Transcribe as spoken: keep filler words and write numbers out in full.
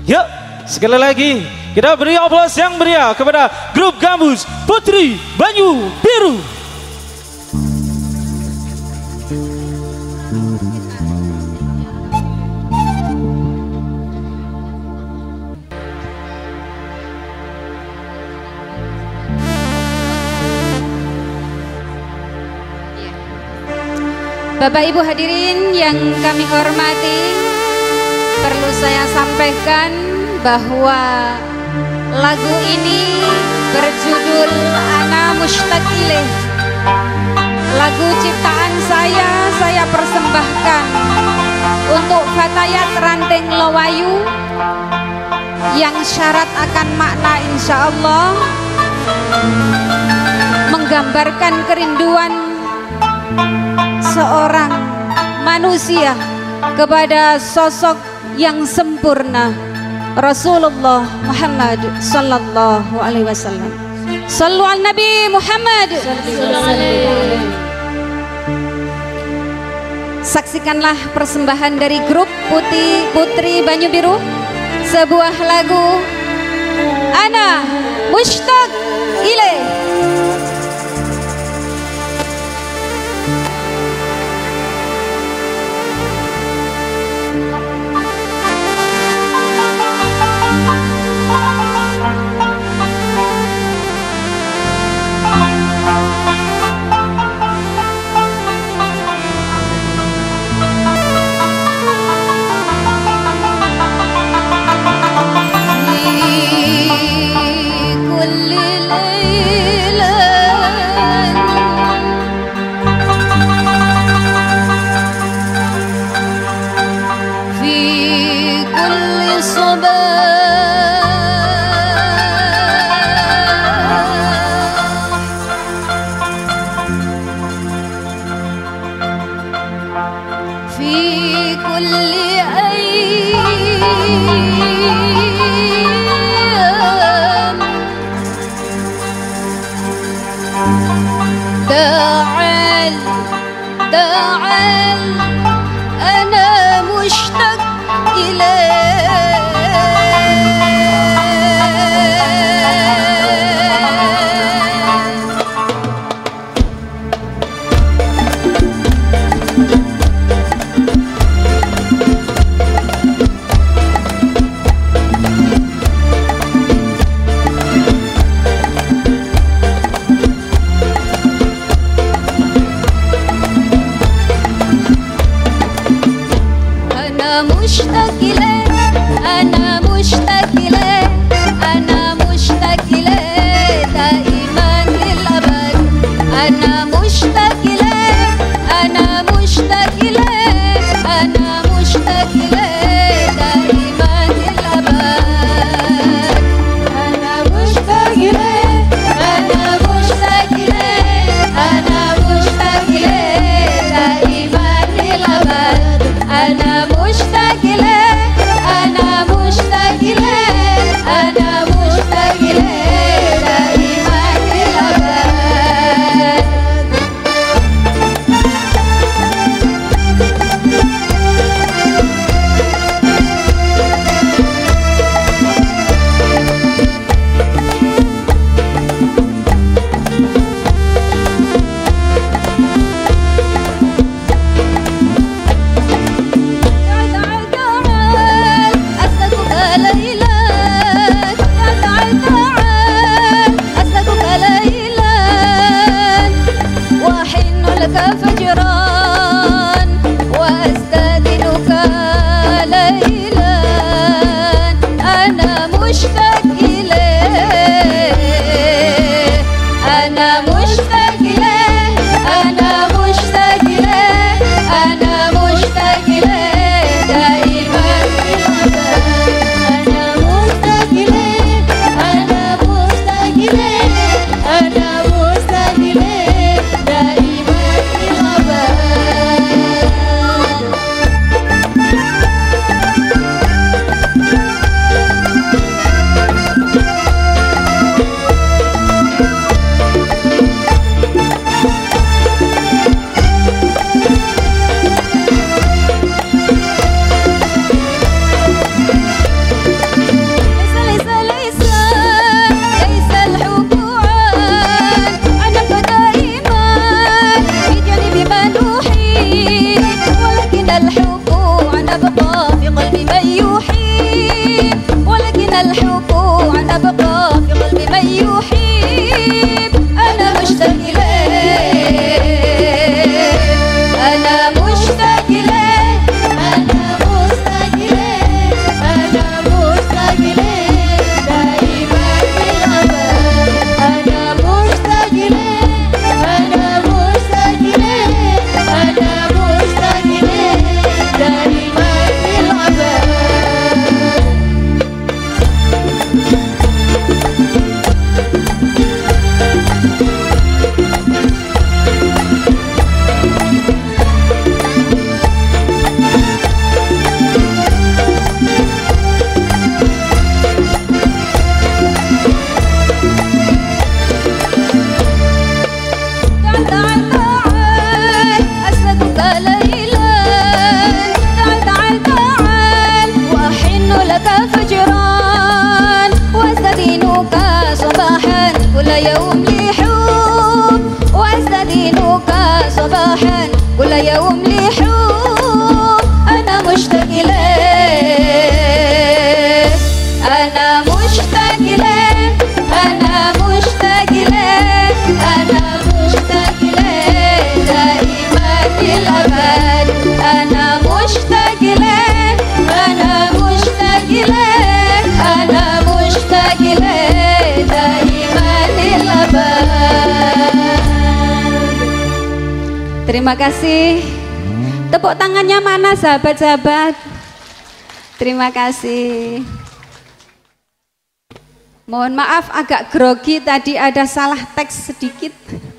Yuk, sekali lagi kita beri aplaus yang meriah kepada grup Gambus Putri Banyu Biru. Bapak Ibu hadirin yang kami hormati, perlu saya sampaikan bahwa lagu ini berjudul Ana Mushtaq Ilaih. Lagu ciptaan saya, saya persembahkan untuk Fatayat Ranting Lowayu yang syarat akan makna insya Allah menggambarkan kerinduan seorang manusia kepada sosok yang sempurna Rasulullah Muhammad sallallahu alaihi wasallam. Sallu ala Nabi Muhammad. Saksikanlah persembahan dari grup Putri Putri Banyu Biru, sebuah lagu Ana Mushtaq Ilaih. تعال تعال أنا مشتاق مشتاق إليه أنا مشتاق إليه أنا مشتاق إليه دائما للأبد أنا مشتاق إليه أنا مشتاق إليه أنا مشتاق إليه دائما للأبد أنا مشتاق إليه أنا مشتاق إليه أنا مشتاق إليه دائما للأبد أنا مشتاق إليه أنا مشتاق إليه أنا مشتاق إليه دائما للأبد تعال تعال mushtaq ilaik, ana mushtaq ilaik, ana mushtaq ilaik daiman ilabad. Terima kasih. Tepuk tangannya mana sahabat-sahabat? Terima kasih. Mohon maaf agak grogi tadi, ada salah teks sedikit.